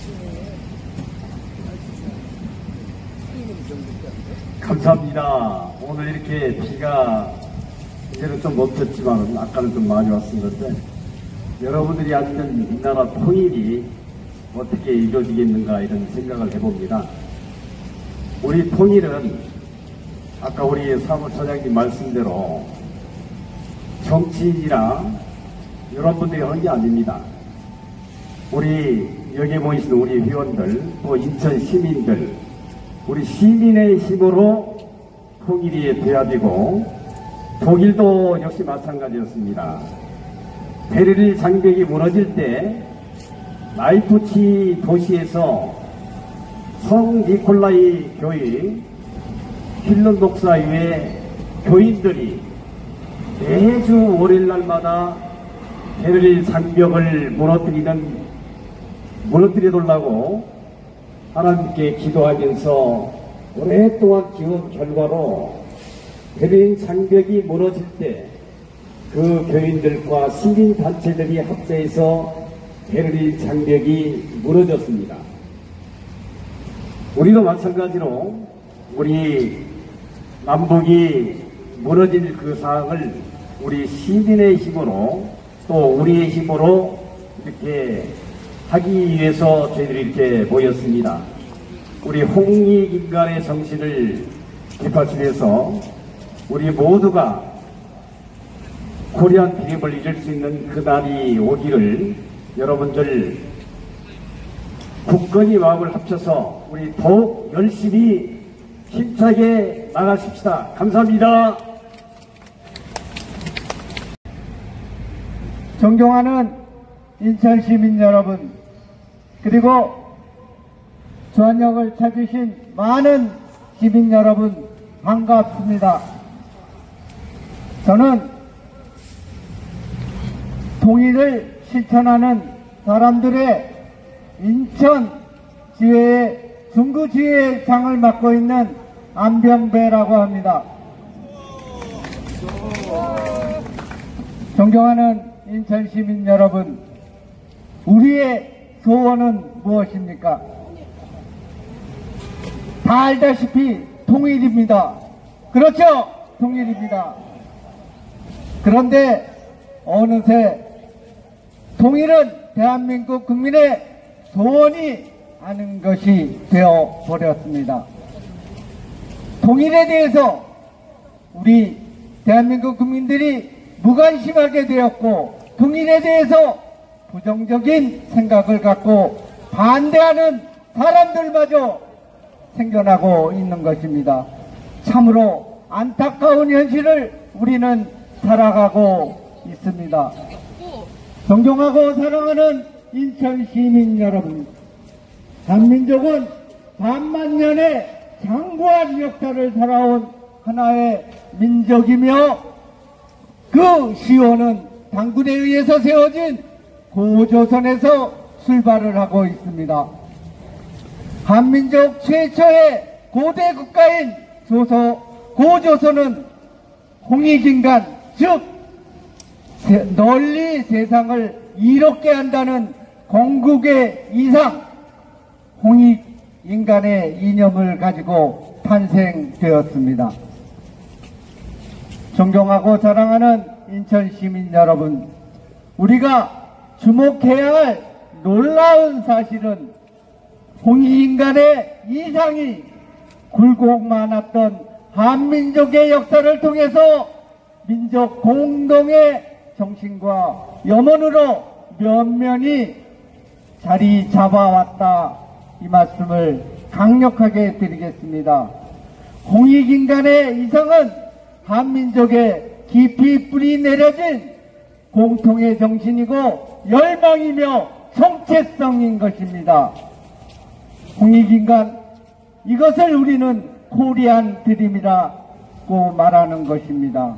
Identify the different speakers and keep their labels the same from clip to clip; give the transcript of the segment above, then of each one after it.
Speaker 1: 감사합니다. 오늘 이렇게 비가 이제는 좀 멈췄지만 아까는 좀 많이 왔었는데 여러분들이 앉는 이 나라 통일이 어떻게 이루어지겠는가 이런 생각을 해봅니다. 우리 통일은 아까 우리 사무처장님 말씀대로 정치인이나 이런 분들이 하는 게 아닙니다. 우리 여기 모이신 우리 회원들 또 인천 시민들 우리 시민의 힘으로 통일이 돼야 되고 독일도 역시 마찬가지였습니다. 베를린 장벽이 무너질 때 라이프치 도시에서 성 니콜라이 교회 힐런 목사 이외 교인들이 매주 월요일날마다 베를린 장벽을 무너뜨리려고 하나님께 기도하면서 오랫동안 기운 결과로 베를린 장벽이 무너질 때 그 교인들과 시민단체들이 합세해서 베를린 장벽이 무너졌습니다. 우리도 마찬가지로 우리 남북이 무너질 그 사항을 우리 시민의 힘으로 또 우리의 힘으로 이렇게 하기 위해서 저희들이 이렇게 모였습니다. 우리 홍익인간의 정신을 뒷받침해서 우리 모두가 코리안 드림을 이룰 수 있는 그날이 오기를 여러분들 국건이 마음을 합쳐서 우리 더욱 열심히 힘차게 나가십시다. 감사합니다.
Speaker 2: 존경하는 인천 시민 여러분, 그리고 주안역을 찾으신 많은 시민 여러분 반갑습니다. 저는 통일을 실천하는 사람들의 인천 지회의 중구지회장을 맡고 있는 안병배라고 합니다. 존경하는 인천 시민 여러분, 우리의 소원은 무엇입니까? 다 알다시피 통일입니다. 그렇죠? 통일입니다. 그런데 어느새 통일은 대한민국 국민의 소원이 아닌 것이 되어버렸습니다. 통일에 대해서 우리 대한민국 국민들이 무관심하게 되었고 통일에 대해서 부정적인 생각을 갖고 반대하는 사람들마저 생겨나고 있는 것입니다. 참으로 안타까운 현실을 우리는 살아가고 있습니다. 존경하고 사랑하는 인천 시민 여러분, 한민족은 반만년의 장구한 역사를 살아온 하나의 민족이며 그 시호는 당군에 의해서 세워진 고조선에서 출발을 하고 있습니다. 한민족 최초의 고대 국가인 고조선은 홍익인간, 즉 널리 세상을 이롭게 한다는 건국의 이상 홍익인간의 이념을 가지고 탄생되었습니다. 존경하고 사랑하는 인천 시민 여러분, 우리가 주목해야 할 놀라운 사실은 홍익인간의 이상이 굴곡 많았던 한민족의 역사를 통해서 민족 공동의 정신과 염원으로 면면이 자리 잡아왔다, 이 말씀을 강력하게 드리겠습니다. 홍익인간의 이상은 한민족의 깊이 뿌리 내려진 공통의 정신이고 열망이며 정체성인 것입니다. 홍익인간, 이것을 우리는 코리안 드림이라고 말하는 것입니다.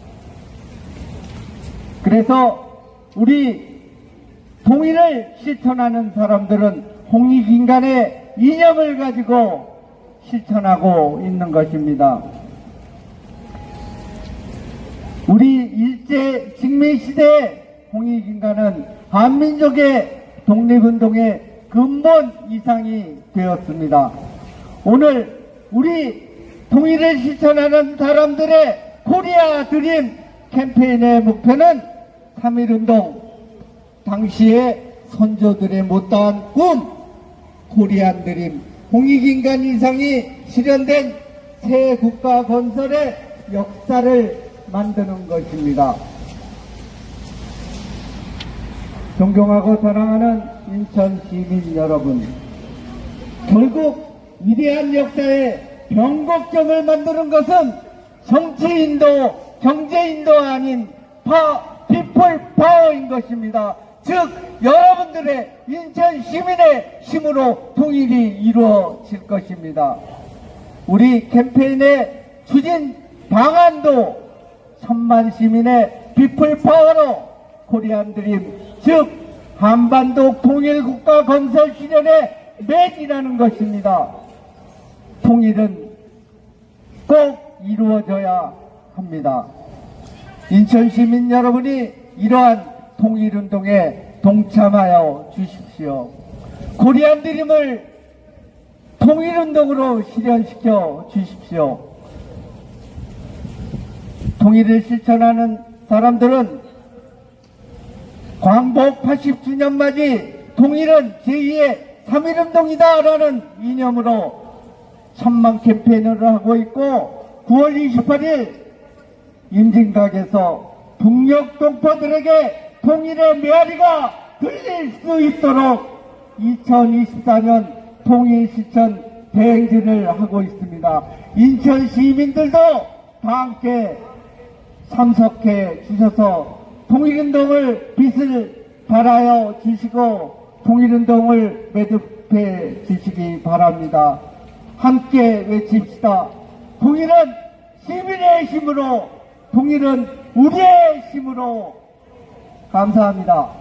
Speaker 2: 그래서 우리 통일을 실천하는 사람들은 홍익인간의 이념을 가지고 실천하고 있는 것입니다. 우리 일제 식민시대의 홍익인간은 한민족의 독립운동의 근본 이상이 되었습니다. 오늘 우리 통일을 실천하는 사람들의 코리아 드림 캠페인의 목표는 3.1운동 당시에 선조들의 못다한 꿈 코리안 드림 홍익인간 이상이 실현된 새 국가 건설의 역사를 만드는 것입니다. 존경하고 사랑하는 인천 시민 여러분, 결국 위대한 역사의 변곡점을 만드는 것은 정치인도 경제인도 아닌 피플 파워인 것입니다. 즉 여러분들의 인천 시민의 힘으로 통일이 이루어질 것입니다. 우리 캠페인의 추진 방안도 1000만 시민의 피플 파워로 코리안 드림, 즉 한반도 통일국가 건설 실현의 맥이라는 것입니다. 통일은 꼭 이루어져야 합니다. 인천 시민 여러분이 이러한 통일운동에 동참하여 주십시오. 코리안 드림을 통일운동으로 실현시켜 주십시오. 통일을 실천하는 사람들은 광복 80주년 맞이 통일은 제2의 3.1운동이다 라는 이념으로 천만 캠페인을 하고 있고 9월 28일 임진각에서 북녘 동포들에게 통일의 메아리가 들릴 수 있도록 2024년 통일실천 대행진을 하고 있습니다. 인천 시민들도 다 함께 참석해 주셔서 통일운동을 빛을 발하여 주시고 통일운동을 매듭해 주시기 바랍니다. 함께 외칩시다. 통일은 시민의 힘으로, 통일은 우리의 힘으로. 감사합니다.